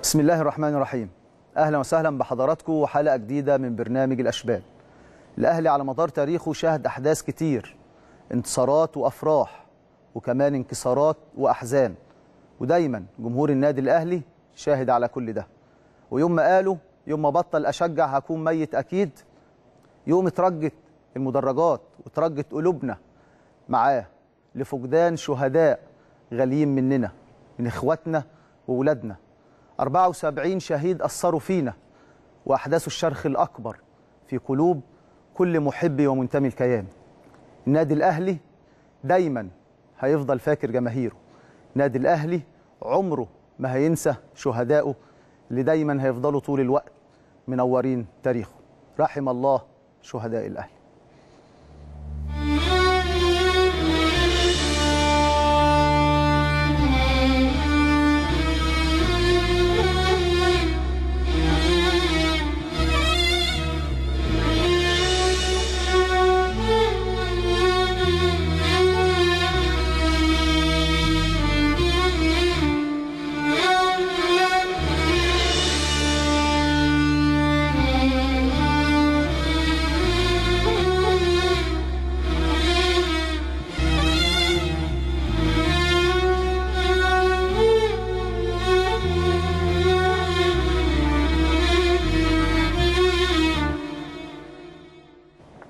بسم الله الرحمن الرحيم. أهلا وسهلا بحضراتكم وحلقة جديدة من برنامج الأشبال. الأهلي على مدار تاريخه شهد أحداث كتير، انتصارات وأفراح وكمان انكسارات وأحزان، ودايما جمهور النادي الأهلي شاهد على كل ده. ويوم ما قالوا يوم ما بطل أشجع هكون ميت أكيد، يوم اترجت المدرجات وترجت قلوبنا معاه لفقدان شهداء غاليين مننا، من إخواتنا وولادنا. 74 شهيد أثروا فينا وأحداثوا الشرخ الأكبر في قلوب كل محب ومنتمي الكيان. النادي الأهلي دايما هيفضل فاكر جماهيره، النادي الأهلي عمره ما هينسى شهدائه اللي دايما هيفضلوا طول الوقت منورين تاريخه. رحم الله شهداء الأهلي.